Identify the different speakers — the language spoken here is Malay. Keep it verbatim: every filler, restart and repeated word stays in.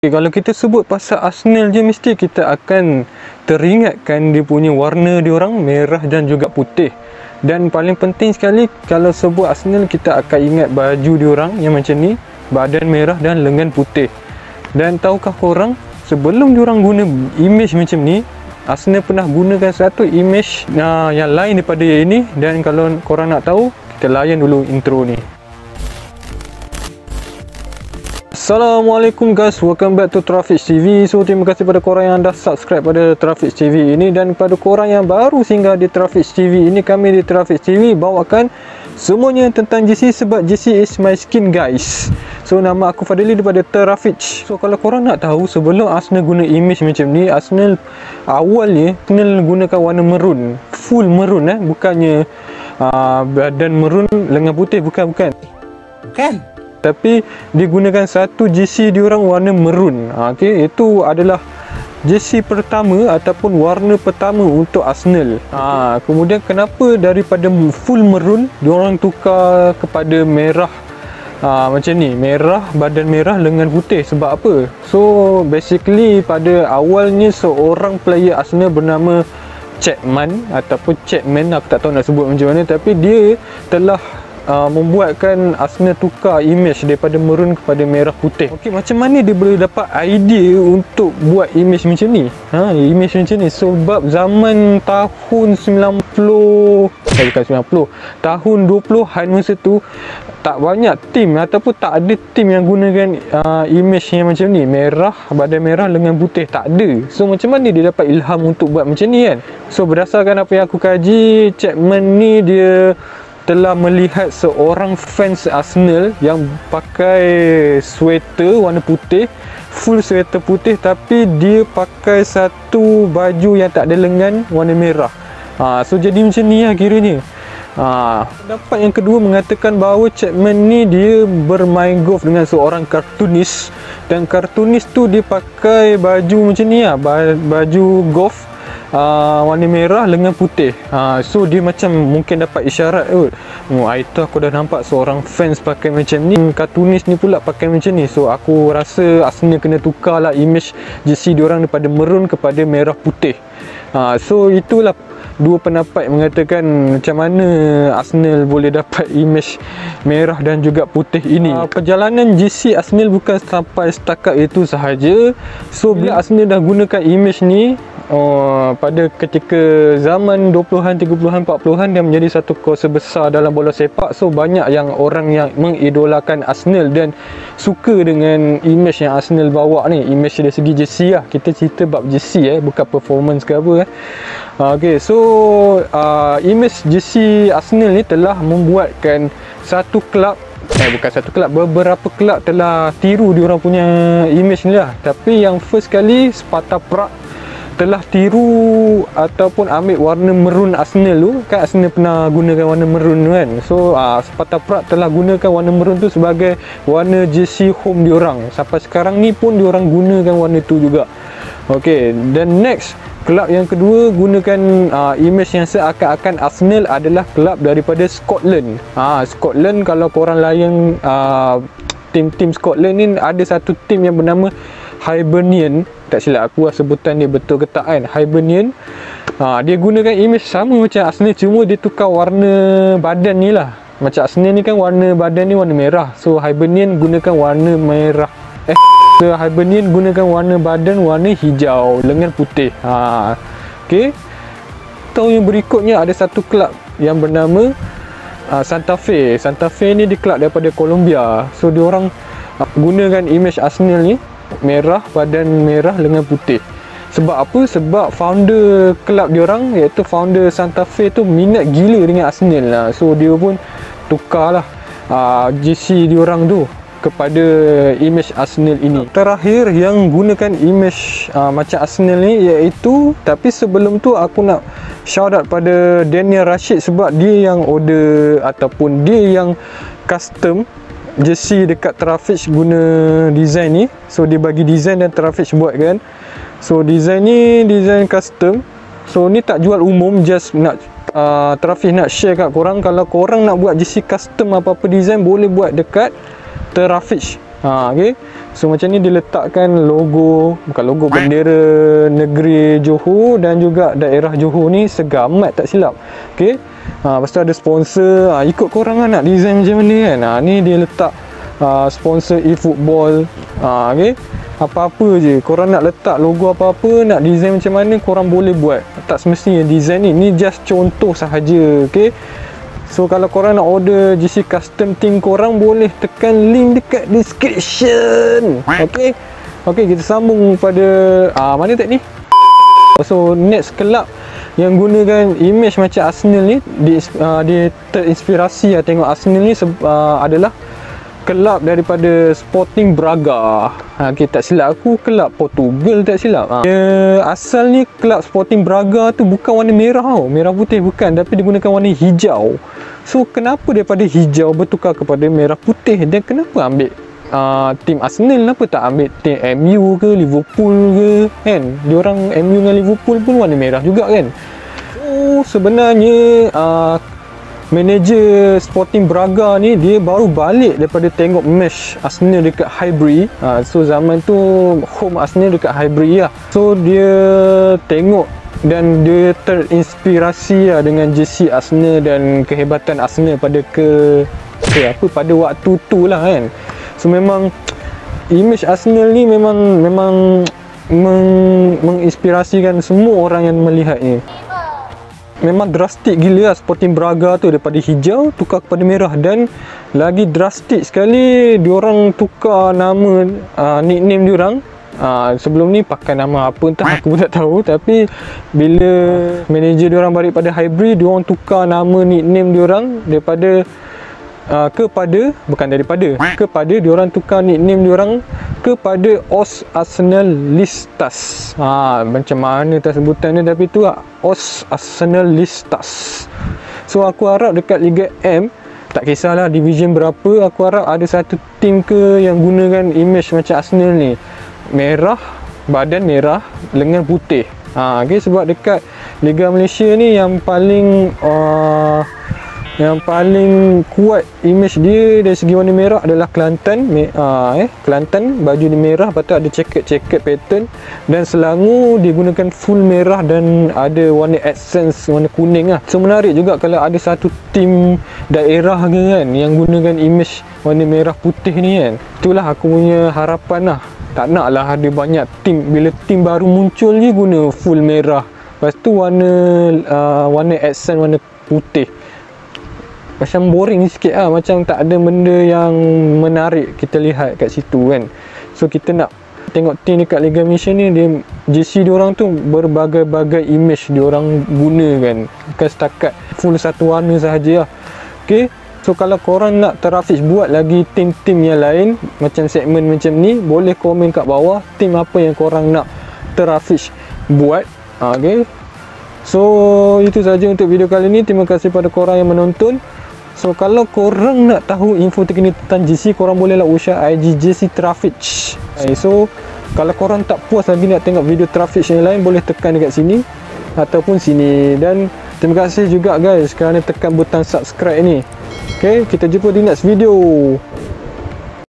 Speaker 1: Okay, kalau kita sebut pasal Arsenal je, mesti kita akan teringatkan dia punya warna diorang merah dan juga putih. Dan paling penting sekali, kalau sebut Arsenal, kita akan ingat baju diorang yang macam ni, badan merah dan lengan putih. Dan tahukah korang, sebelum diorang guna image macam ni, Arsenal pernah gunakan satu image uh, yang lain daripada yang ini. Dan kalau korang nak tahu, kita layan dulu intro ni. Assalamualaikum guys, welcome back to Traffic T V. So terima kasih pada korang yang dah subscribe pada Traffic T V ini. Dan pada korang yang baru singgah di Traffic T V ini, kami di Traffic T V bawakan semuanya tentang J C, sebab J C is my skin guys. So nama aku Fadili daripada Traffic. So kalau korang nak tahu, sebelum Arsenal guna image macam ni, Arsenal awalnya Arsenal gunakan warna maroon, full maroon eh, bukannya uh, badan maroon lengan putih, bukan bukan.
Speaker 2: Bukan.
Speaker 1: Tapi digunakan satu J C diorang warna maroon. Ha, okay, itu adalah J C pertama ataupun warna pertama untuk Arsenal. Ha, kemudian kenapa daripada full maroon diorang tukar kepada merah, ha, macam ni, merah badan merah lengan putih? Sebab apa? So basically pada awalnya seorang player Arsenal bernama Chapman ataupun Chapman, aku tak tahu nak sebut macam mana, tapi dia telah Uh, membuatkan Arsenal tukar image daripada maroon kepada merah putih. Okey, macam mana dia boleh dapat idea untuk buat image macam ni? Ha, image macam ni sebab zaman tahun sembilan puluh, eh bukan sembilan puluh, tahun dua puluhan masa tu tak banyak tim ataupun tak ada tim yang gunakan uh, image yang macam ni, merah badan merah lengan putih, tak ada. So macam mana dia dapat ilham untuk buat macam ni kan? So berdasarkan apa yang aku kaji, Chapman ni dia telah melihat seorang fans Arsenal yang pakai sweater warna putih, full sweater putih, tapi dia pakai satu baju yang tak ada lengan warna merah. Ha, so jadi macam ni lah kiranya. Ha, pendapat yang kedua mengatakan bahawa Chapman ni dia bermain golf dengan seorang kartunis, dan kartunis tu dia pakai baju macam ni lah, baju golf Uh, warna merah lengan putih. uh, So dia macam mungkin dapat isyarat kot, oh, itu aku dah nampak seorang fans pakai macam ni, kartunis ni pula pakai macam ni. So aku rasa Arsenal kena tukar lah image jersey diorang daripada maroon kepada merah putih. uh, So itulah dua pendapat mengatakan macam mana Arsenal boleh dapat image merah dan juga putih ini. uh, Perjalanan J C Arsenal bukan sampai setakat itu sahaja. So bila Arsenal dah gunakan image ni, Oh, pada ketika zaman dua puluhan, tiga puluhan, empat puluhan, dia menjadi satu kuasa besar dalam bola sepak. So banyak yang orang yang mengidolakan Arsenal dan suka dengan image yang Arsenal bawa ni, image dari segi jersey lah. Kita cerita bab jersey eh, bukan performance ke apa eh. Okay, so uh, image jersey Arsenal ni telah membuatkan satu kelab, Eh bukan satu kelab, beberapa kelab telah tiru diorang punya image ni lah. Tapi yang first kali Sparta Prague telah tiru ataupun ambil warna maroon Arsenal tu kan. Arsenal pernah gunakan warna maroon kan. So uh, Sparta Prague telah gunakan warna maroon tu sebagai warna jersey home diorang. Sampai sekarang ni pun diorang gunakan warna tu juga. Okay, dan next kelab yang kedua gunakan uh, image yang seakan-akan Arsenal adalah kelab daripada Scotland. Ah, Scotland, kalau korang layan uh, tim-tim Scotland ni, ada satu tim yang bernama Hibernian, tak silap aku lah sebutan dia betul ke tak kan, Hibernian. ha, Dia gunakan image sama macam Arsenal, cuma dia tukar warna badan ni lah. Macam Arsenal ni kan warna badan ni warna merah, so Hibernian gunakan warna merah Eh so Hibernian gunakan warna badan warna hijau, lengan putih. ha, Okay, tahun yang berikutnya ada satu kelab yang bernama uh, Santa Fe. Santa Fe ni di kelab daripada Colombia. So diorang uh, gunakan image Arsenal ni merah badan merah lengan putih. Sebab apa? Sebab founder kelab diorang, iaitu founder Santa Fe tu minat gila dengan Arsenal lah. So dia pun tukarlah uh, J C diorang tu kepada image Arsenal ini. Terakhir yang gunakan image uh, macam Arsenal ni iaitu, tapi sebelum tu aku nak shout out pada Daniel Rashid, sebab dia yang order ataupun dia yang custom jersey dekat Traffic guna design ni. So dia bagi design dan Traffic buat kan. So design ni design custom. So ni tak jual umum, just nak uh, Traffic nak share kat korang. Kalau korang nak buat jersey custom apa-apa design, boleh buat dekat Traffic. ha, okay. So macam ni dia letakkan logo, bukan logo, bendera negeri Johor dan juga daerah Johor ni segamat tak silap. Okey. Ha, lepas tu ada sponsor, ha, ikut korang lah nak design macam mana kan. Ha, ni dia letak uh, sponsor e-football. Ha, okey. Apa-apa je korang nak letak logo apa-apa, nak design macam mana korang boleh buat. Tak semestinya design ni, ni just contoh sahaja. Okey. So kalau korang nak order J C custom team korang, boleh tekan link dekat description. Okey. Okey, kita sambung pada ah mana tak ni? So next club yang gunakan image macam Arsenal ni, dia, uh, dia terinspirasi lah tengok Arsenal ni uh, adalah kelab daripada Sporting Braga. Ha, okay, tak silap aku kelab Portugal tak silap. Ha. Dia, asal ni kelab Sporting Braga tu bukan warna merah tau. Merah putih bukan, tapi dia gunakan warna hijau. So kenapa daripada hijau bertukar kepada merah putih, dan kenapa ambil uh, tim Arsenal, kenapa tak ambil tim M U ke Liverpool ke kan? Diorang M U dengan Liverpool pun warna merah juga kan. So sebenarnya uh, manager Sporting Braga ni dia baru balik daripada tengok match Arsenal dekat Highbury. ha, So zaman tu home Arsenal dekat Highbury lah. So dia tengok dan dia terinspirasi lah dengan jersey Arsenal dan kehebatan Arsenal pada ke, ke apa pada waktu tu lah kan. So memang image Arsenal ni memang memang meng, menginspirasikan semua orang yang melihatnya. Memang drastik gila lah Sporting Braga tu, daripada hijau tukar kepada merah. Dan lagi drastik sekali, diorang tukar nama, uh, nickname diorang. Uh, sebelum ni pakai nama apa entah aku pun tak tahu, tapi bila manager diorang balik pada Highbury, diorang tukar nama nickname diorang daripada uh, kepada bukan daripada kepada diorang tukar nickname diorang kepada Os Arsenalistas. Ha, macam mana tak sebutan dia, tapi tu lah, Os Arsenalistas. So aku harap dekat Liga M, tak kisahlah division berapa, aku harap ada satu tim ke yang gunakan image macam Arsenal ni. Merah, badan merah, lengan putih. Ha, okay, sebab dekat Liga Malaysia ni yang paling uh, yang paling kuat image dia dari segi warna merah adalah Kelantan. Me, uh, eh, Kelantan baju dia merah, lepas tu ada ceket-ceket pattern, dan Selangor dia gunakan full merah dan ada warna accents warna kuning lah. So menarik juga kalau ada satu tim daerah ke kan yang gunakan image warna merah putih ni kan. Itulah aku punya harapan lah. Tak nak lah ada banyak tim, bila tim baru muncul je guna full merah, lepas tu warna uh, warna accent warna putih. Macam boring sikit lah, macam tak ada benda yang menarik kita lihat kat situ kan. So kita nak tengok tim dekat Liga Malaysia ni, dia J C diorang tu berbagai-bagai image diorang guna kan, bukan setakat full satu warna sahaja lah. Okay, so kalau korang nak terafis buat lagi tim-tim yang lain macam segmen macam ni, boleh komen kat bawah tim apa yang korang nak terafis buat. Okay, so itu saja untuk video kali ni. Terima kasih pada korang yang menonton. So kalau korang nak tahu info terkini tentang J C, korang bolehlah usia I G J C Traffic. Okay, so kalau korang tak puas lagi nak tengok video traffic yang lain, boleh tekan dekat sini ataupun sini. Dan terima kasih juga guys kerana tekan butang subscribe ni. Okay, kita jumpa di next video.